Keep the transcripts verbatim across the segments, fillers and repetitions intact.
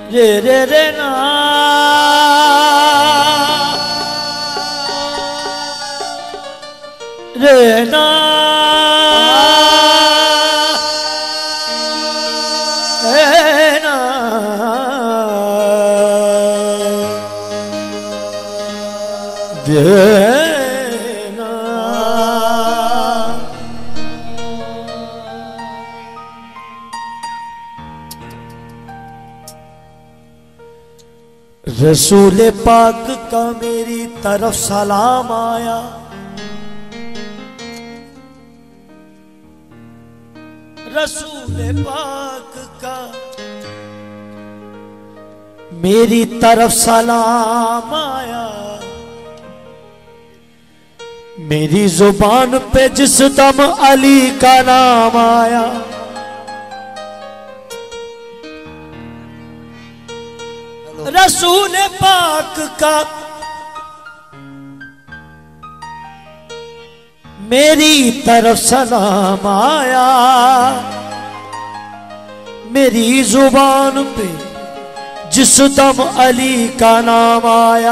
रे रे रे ना रे ना रे ना देना रसूल पाक का मेरी तरफ सलाम आया, रसूल पाक का मेरी तरफ सलाम आया। मेरी जुबान पे जिस दम अली का नाम आया, रसूल पाक का मेरी तरफ सलाम आया। मेरी जुबान पे जिस दम अली का नाम आया,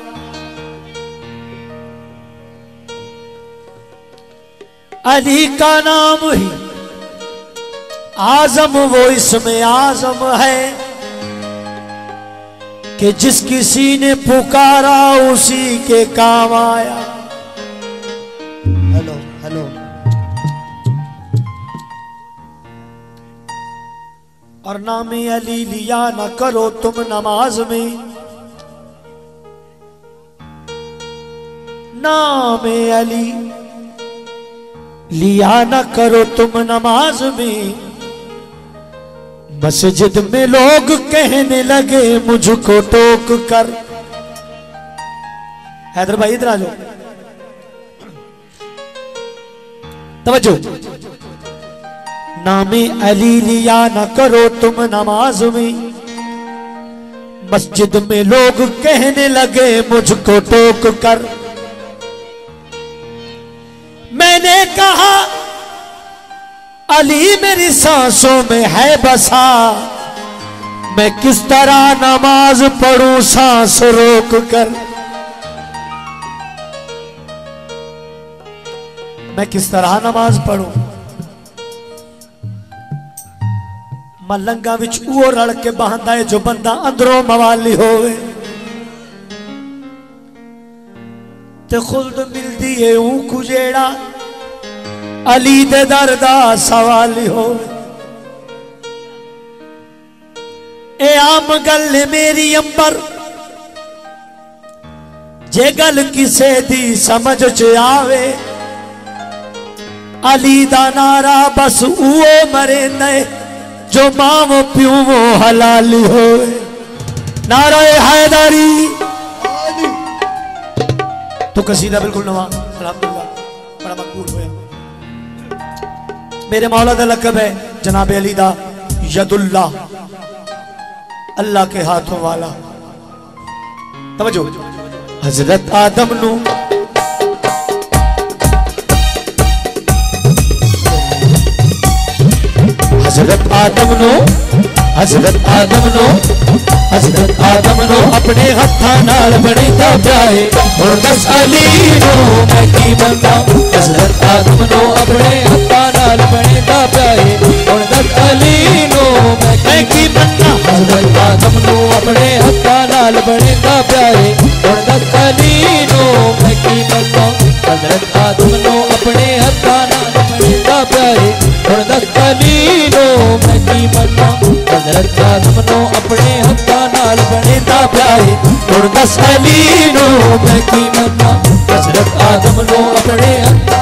अली का नाम ही आजम वो इसमें आजम है कि जिस किसी ने पुकारा उसी के काम आया। हेलो हेलो और नामे अली लिया न करो तुम नमाज में, नामे अली लिया न करो तुम नमाज में। मस्जिद में लोग कहने लगे मुझको टोक कर। हैदर भाई इधर आ जाओ, तवज्जो। नामे अली लिया न करो तुम नमाज में, मस्जिद में लोग कहने लगे मुझको टोक कर। मैंने कहा अली मेरी सांसों में है बसा, मैं किस तरह नमाज पढ़ूं सांस रोक कर। मैं किस तरह नमाज पढ़ूं। मलंगा विच वो रल के बहांदा है जो बंदा अंदरों मवाली होवे, ते खुल्द मिलदी है ऊं जेड़ा अली दे दर दा सवाली हो। ए आम गल मेरी अंबर जे गल किसे दी समझ च आवे, अली दा नारा बस उओ मरे नए जो मावो प्यूवो हलाली हो। नारा हैदरी तो कसीदा बिल्कुल नवा अल्हम्दुलिल्लाह बड़ा मकबूल होया। मेरे मौला का लकब है जनाब अली दा यदुल्ला, अल्लाह के हाथों वाला। तवज्जो। हजरत आदम नु हजरत आदम नु हजरत आदम नु हजरत आदम नु अपने हत्था नाल बनीदा प्याए। हुण दस अली नु मैं की बंदा, हजरत आदम नु अपने हत्था नाल बनीदा प्याए। हुण दस अली नु मैं की बंदा, हजरत आदम नु अपने हत्था नाल बनीदा प्याए। हुण दस अली नु मैं की बंदा, हजरत आदम नु अपने हत्था नाल बनीदा प्याए। हुण दस अली नु मैं की बंदा, हजरत आदम नु अपने हत्था नाल बनीदा प्याए। हुण दस अली नु मैं की बंदा, हजरत आदम नु अपने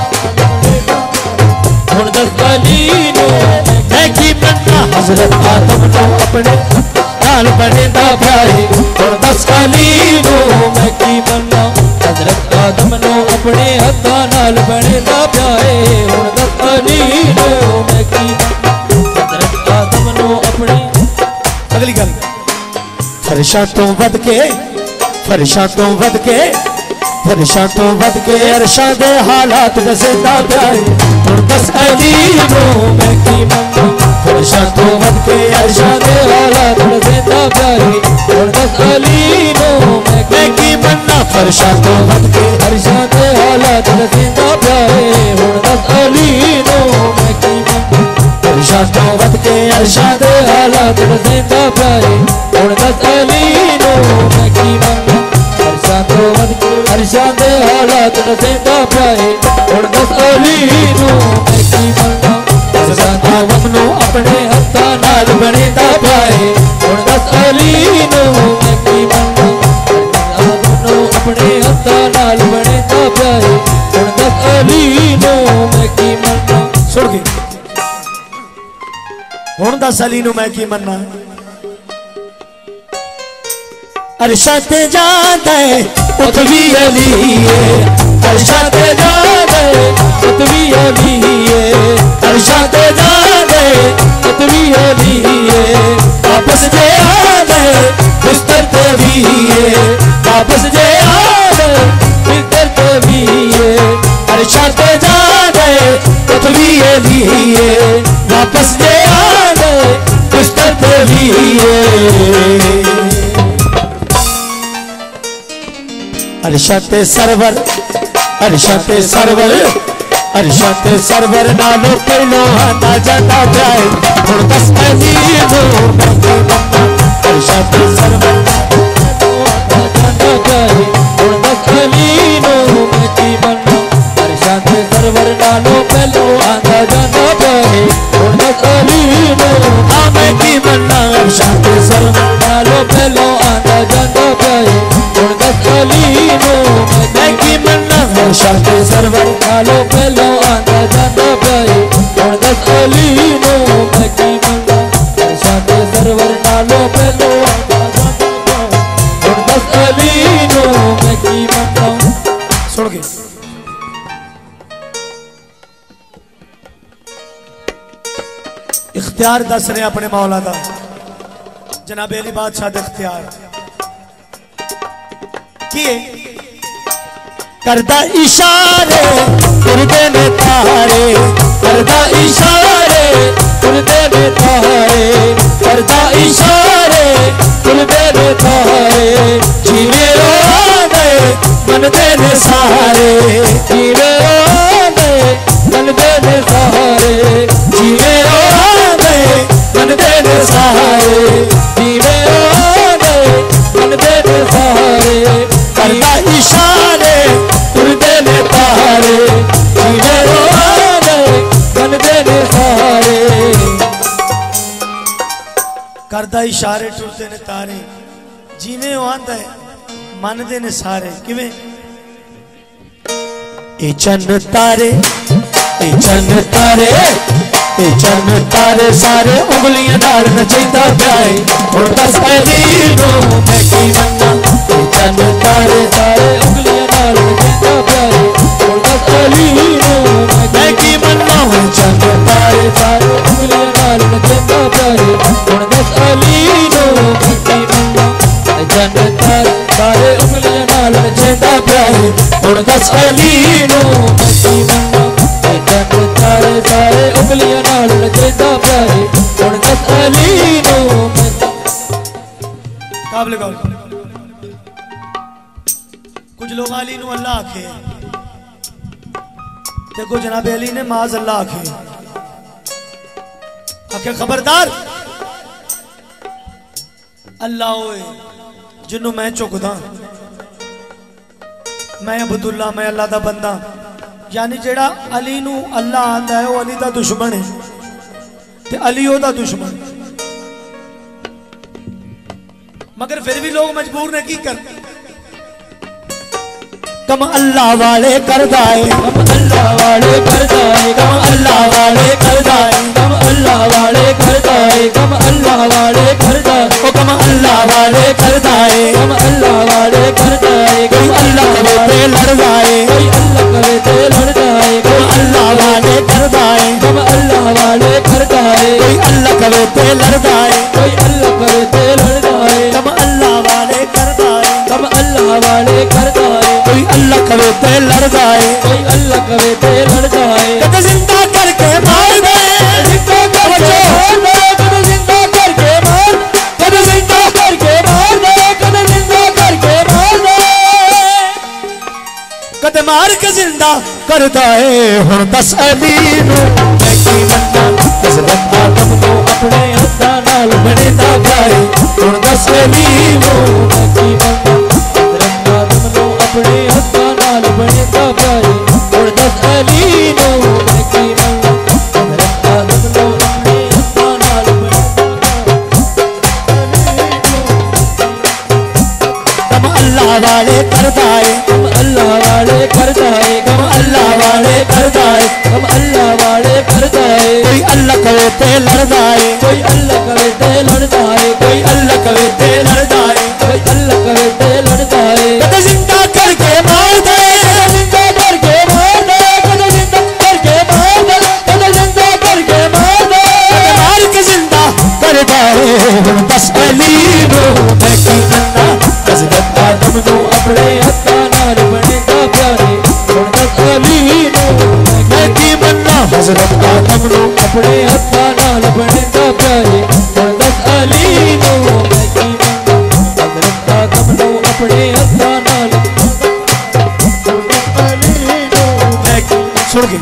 हुण दस अली नु मैं की बंदा, हजरत आदम नु अपने नाल बनीदा प्याए। हुण दस अली नु मैं की बंदा, हजरत आदम नु अपने हत्था नाल बनीदा प्याए। हुण दस अली नु मैं की बंदा, हजरत आदम नु अपने। अगली गल फरिशा तो वध के फरिशा तो वध के फरिशा तो वध के अरशा दे हालात दसेदा प्यारे। हुण दस अली नु मैं की बंदा, फरिशा तो वध के अरशा दे हालात दसेदा प्यारे। फरशा तो वध के अरशां दे हालात रसीदा प्यारे हुण दस अली नो मैं की मंगा फरशा तो वध के अरशां दे हालात रसीदा प्यारे हुण दस अली नो मैं की मंगा अरशां तो वध के अरशां दे हालात रसीदा प्यारे हुण दस अली नो मैं की मंगा अरशां तो वध नो अपने हत्थां नाल बनेदा प्यारे हुण दस अली नो मैं की मंगा अपने हत्थां नाल बनेदा प्यारे हुण दस अली नो मैं की मंगा सुन के हुण दस अली नो मैं की मन्ना अरशां ते जांदे उत भी अली है अरशां ते जांदे उत भी अली है अरशां ते जांदे उत भी अली है वापस जे आवे बिस्तर ते भी है वापस जे आवे बिस्तर ते भी है अरशां ते जांदे उत भी अली है वापस जे आवे बिस्तर ते भी है अरशां ते सरवर अरशां ते सरवर अरशां ते सरवर नालो पहलो आंदा जाता जाए हुण दस अली नो मैं की मंगा अरशां ते सरवर जाता जाए हुण दस अली नो मैं की मंगा अरशां ते सरवर नालो पहलो आंदा जाता जाए हुण दस अली नो आ मैं की मंगा अरशां ते सरवर नालो पहलो आंदा जाता जाए हुण दस अली नो मैं की मंगा अरशां ते सरवर नालो पहलो आंदा जाता जाए हुण दस अली नो मैं की मंगा अरशां ते सरवर नालो पहलो आंदा जाता जाए हुण दस अली नो मैं की मंगा सुन के इख्तियार दस रहे अपने मौला दा जनाब अली बादशाह दे इख्तियार किए करदा इशारे तुरदे ने तारे करदा इशारे तुरदे ने तारे करदा इशारे तुरदे ने तारे जीवे आदे मनदे ने सहारे जीवे आदे मनदे ने सहारे जीवे आदे मनदे ने सहारे जीवे आदे मनदे ने सहारे करदा इशारे तुरदे ने तारे जीवे आदे मनदे ने सहारे करदा इशारे टुरदे ने तारे जिवें ओ आंदा है मनदे ने सारे किवें ए चन्न तारे ए चन्न तारे ए चन्न तारे सारे उंगलियां नाल नचैंदा प्याए हुण दस अली नो मैं की मंगा ए चन्न तारे सारे उंगलियां नाल नचैंदा प्यारे हुण दस अली नो मैं की मंगा हुण चन्न तारे सारे उंगलियां नाल नचैंदा प्यारे हुण दस अली नो मैं की मंगा जन्न तारे सारे उंगलियां नाल नचैंदा प्यारे हुण दस अली नो मैं की मंगा जन्न तारे सारे उंगलियां नाल नचैंदा प्यारे हुण दस अली नो मैं काबिल गौर कुछ लोग अली नु अल्लाह आखे ते को जनाब अली ने माज अल्लाह आखे आखे खबरदार अल्लाह ओए जिन्नू मैं चुकदा मैं अब्दुल्ला मैं अल्लाह दा बंदा यानी जेड़ा अली नू अल्लाह आंदा है वो अली दा दुश्मन है ते अली ओदा दुश्मन मगर फिर भी लोग मजबूर ने की कर कम अल्लाह वाले कर दाए कम अल्लाह वाले कर दाए कम अल्लाह वाले कर दाए कम अल्लाह वाले कर दाए कम अल्लाह वाले कर दाए ओ कम अल्लाह वाले कर दाए कम अल्लाह वाले कर दाए कोई अल्लाह करे ते लड़ जाए कोई अल्लाह करे ते लड़ जाए कम अल्लाह वाले कर दाए कम अल्लाह वाले कर दाए कोई अल्लाह करे ते लड़ जाए कोई अल्लाह करे ते लड़ जाए कम अल्लाह वाले कर दाए कम अल्लाह वाले कर दाए कोई अल्लाह करे ते लड़ जाए कोई अल्लाह करे ते लड़ जाए कद जिंदा करके मार दे जिंदा करके मार दे कद जिंदा करके मार कद जिंदा करके मार दे कद जिंदा करके मार दे जिंदा करदा है हुण दस अली नूं मैं की मन्ना हज़रत आदम नूं अपने हत्थां नाल बनेदा पाए हुण दस अली नूं मैं की मन्ना हज़रत आदम नूं अपने हत्थां नाल बनेदा पाए हुण दस अली नूं मैं की मन्ना हज़रत आदम नूं अपने हत्थां नाल बनेदा पाए अल्लाह वाले करदा है हम अल्लाह वाले करदा है हम अल्लाह वाले करदा है हम अल्लाह वाले करदा है कोई अल्लाह करे ते लड़दा है कोई अल्लाह करे ते लड़दा है कोई अल्लाह करे ते लड़दा है कोई अल्लाह करे ते लड़दा है कदे जिंदा करके मार दे जिंदा करके मार दे कदे जिंदा करके मार दे कदे जिंदा करके मार दे कदे मार के जिंदा करदा है हुण दस अली नूं मैं की मन्ना हज़रत आदम नूं अपने हत्थां नाल बनेदा प्यारे हुण दस अली नूं मैं की मन्ना हज़रत आदम नूं अपने हत्थां नाल बनेदा प्यारे हुण दस अली नूं मैं की मन्ना हज़रत आदम नूं अपने हत्थां नाल हुण दस अली नूं मैं की सुन के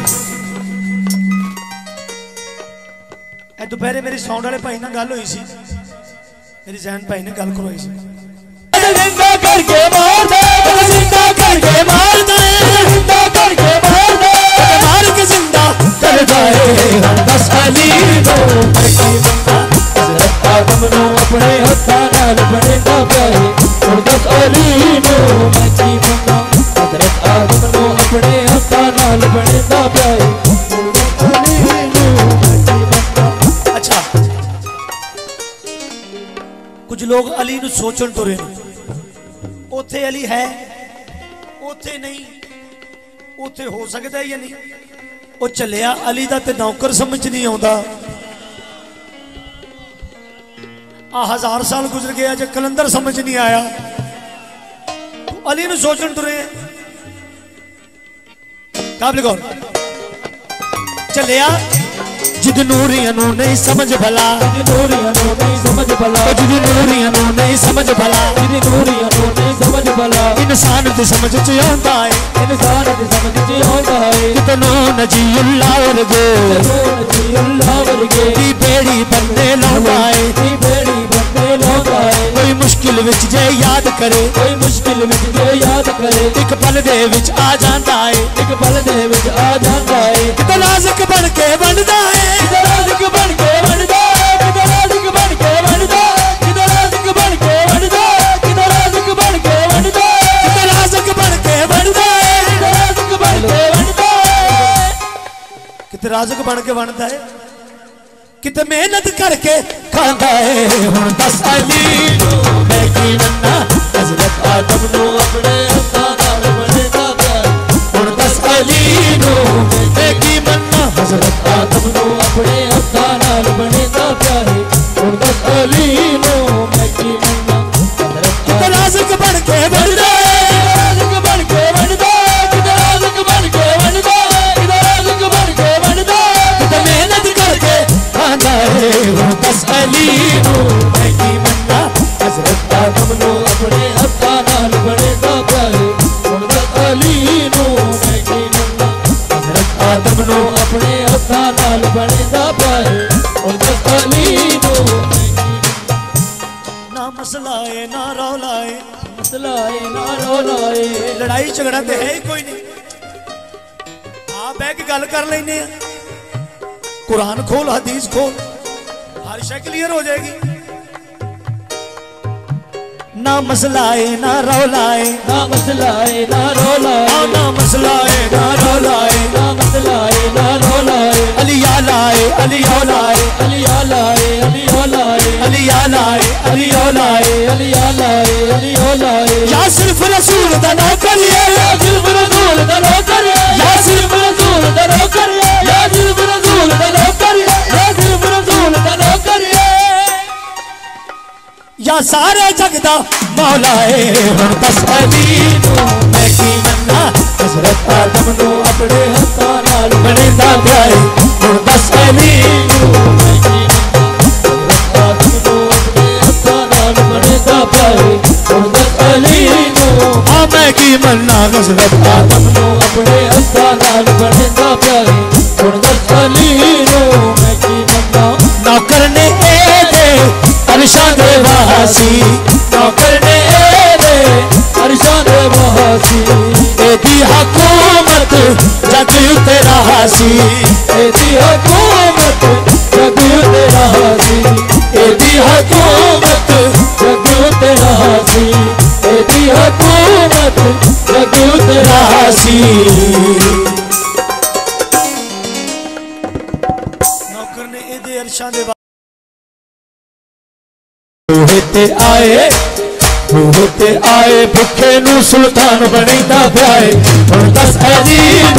ए दोपहरे मेरी साउंड वाले भाई नाल गल होई सी मेरी जहन भाई ने गल करवाई सी जिंदा करके मार दे जिंदा करके मार दे जिंदा करके मार दे मार के जिंदा कर जाए दस अली नूं मैं की मन्ना हज़रत आदम नूं अपने हत्थां नाल बनेदा प्यारे हुण दस अली नूं मैं की मन्ना हज़रत आदम नूं अपने हत्थां नाल बनेदा प्यारे हुण दस अली नूं मैं की मन्ना। अच्छा कुछ लोग अली नूं सोचण तुरे ने उथे अली है उथे नहीं उथे हो सकता है या नहीं वो चलिया अली दा ते नौकर समझ नहीं आता आ हजार साल गुजर गया जो कलंदर समझ नहीं आया तो अली नूं सोचण तुरे काबिल गौर चलिया जिद नूरिया नूं नहीं समझ भला जिद नूरिया नूं नहीं समझ भला जिद नूरिया नूं नहीं समझ भला जिद नूरिया नूं नहीं समझ भला इंसान दी समझ च आंदा है इंसान दी समझ च आंदा है कितनो नजीउल्लाह वर्गे नजीउल्लाह वर्गे दी बेड़ी बंदे लांदा है दी बेड़ी बंदे लांदा है कोई मुश्किल विच जे याद करे कोई मुश्किल विच जे याद करे एक पल दे विच आ जांदा है एक पल दे विच आ जांदा है कितना नाज़ुक बन के बनदा है कितना नाज़ुक बन के बनदा कितना नाज़ुक बन के बनदा कितना नाज़ुक बन के बनदा कितना नाज़ुक बन के बनदा कितना नाज़ुक बन के बनदा कितना नाज़ुक बन के बनदा कितना नाज़ुक बन के बनदा है किते मेहनत करके खांदा है हुण दस अली नूं मैं की मन्ना हज़रत आदम नूं अपने हत्थां नाल बनेदा प्यार हुण दस अली नूं मैं की मन्ना हज़रत आदम नूं अपने हत्थां नाल बनेदा प्यार हुण दस अली नूं मैं की मन्ना हज़रत किते नाज़ुक बन के बनदा नाज़ुक बन के बनदा किते नाज़ुक बन के बनदा किते नाज़ुक बन के बनदा किते मेहनत करके खांदा है हुण दस अली नूं मैं की मन्ना हज़रत आदम नूं अपने हत्थां नाल बनेदा प्यार हुण दस अली नूं मैं की मन्ना हज़रत आदम नूं अपने हत्थां नाल बनेदा प्यार हुण दस अली नूं ना मसला है ना रौला है मसला है ना रौला है लड़ाई झगड़ा ते है ही कोई नहीं आ बैठ के गल कर लेने कुरान खोल हदीस खोल हर शय क्लियर हो जाएगी ना मसला है ना रौला है ना मसला है ना रौला है ना मसला है ना रौला है ना मसला है ना रौला है अली आला है अली औला है अली आला है अली औला है अली आला है अली औला है अली आला है अली औला है या सिर्फ रसूल दा नौकर है या सिर्फ रसूल दा नौकर है या सिर्फ रसूल दा नौकर है या सिर्फ रसूल दा नौकर है या सिर्फ रसूल दा नौकर है या सारे जग दा मौला है हुण दस अली नूं मैं की मन्ना हज़रत आदम नूं अपने हत्थां नाल बनेदा प्यार हुण दस अली नूं मैं की मन्ना हज़रत आदम नूं अपने हत्थां नाल बनेदा प्यार हुण दस अली नूं आ मैं की मन्ना हज़रत आदम नू अपने हत्थां नाल बनदा पिया है हुण दस अली नू मैं की मन्ना नौकर ने ए दे अरशां दे वासी नौकर ने ए दे अरशां दे वासी एदी हुकूमत जग उत्ते रासी एदी हुकूमत जग उत्ते रासी एदी हुकूमत जग उत्ते रासी एदी हुकूमत जग उत्ते रासी नौकर ने एदे अरशां दे होते आए होते आए भुखे नू सुल्तान बनैंदा पिया है हुण दस अली